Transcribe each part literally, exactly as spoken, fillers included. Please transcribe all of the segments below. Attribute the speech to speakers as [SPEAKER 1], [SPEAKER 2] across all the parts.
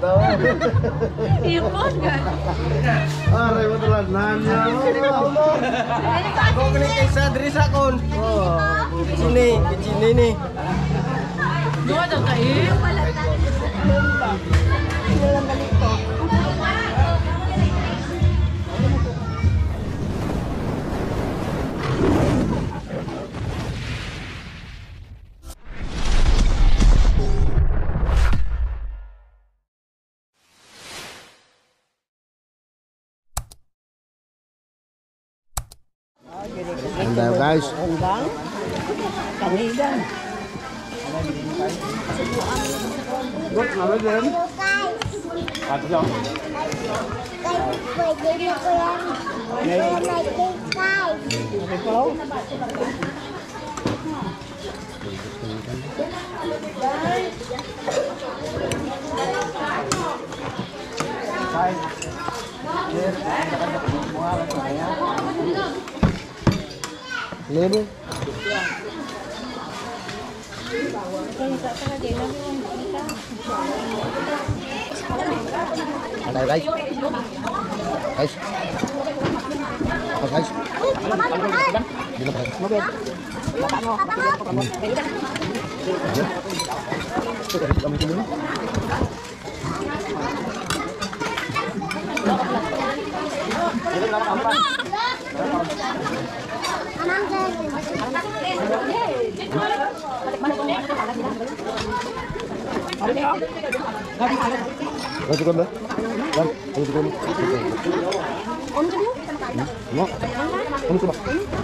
[SPEAKER 1] tahu.
[SPEAKER 2] Ipon kan?
[SPEAKER 1] Ah, ribut telanannya. Allah.
[SPEAKER 3] Kau kena kisah dari sakon.
[SPEAKER 1] Oh,
[SPEAKER 3] Sini, ke sini nih.
[SPEAKER 2] Dua daw tayo.
[SPEAKER 1] Anda guys.
[SPEAKER 2] Undang. Kanidan.
[SPEAKER 1] Good, namin din. At lang.
[SPEAKER 4] Pwede na ko yan. Pwede na guys.
[SPEAKER 2] Ikaw?
[SPEAKER 1] Lebe. Ada guys. Guys. Oh, guys. Bila ba? Mobil. Kami dulu. Kau cukup dah? Kan? Kau cukup?
[SPEAKER 4] Om dulu.
[SPEAKER 1] Mau? Kamu coba.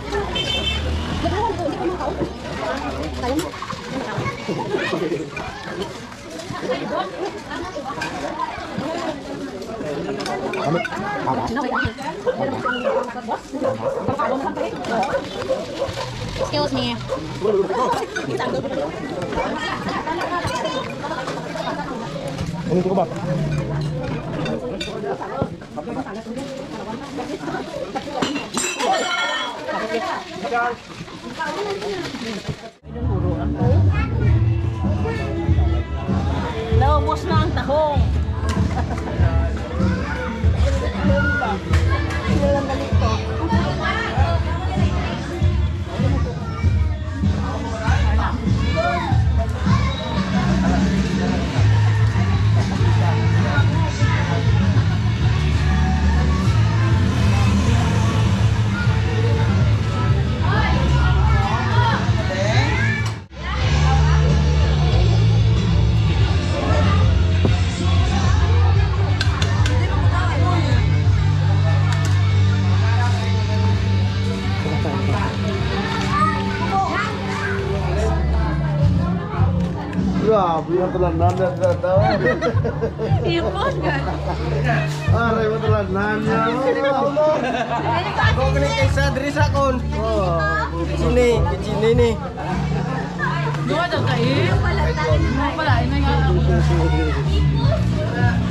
[SPEAKER 1] Kamu?
[SPEAKER 4] Excuse me.
[SPEAKER 1] Kamu cukup apa?
[SPEAKER 2] Naubos na ang tahong.
[SPEAKER 1] Ya, biar telanannya tidak tahu.
[SPEAKER 2] Ipon kan?
[SPEAKER 1] Ah, ribut telanannya. Allah.
[SPEAKER 3] Kau kena kisah dari sakon.
[SPEAKER 1] Oh,
[SPEAKER 3] Sini, ke sini nih.
[SPEAKER 2] Dua daw tayo. Pala, pala, nga.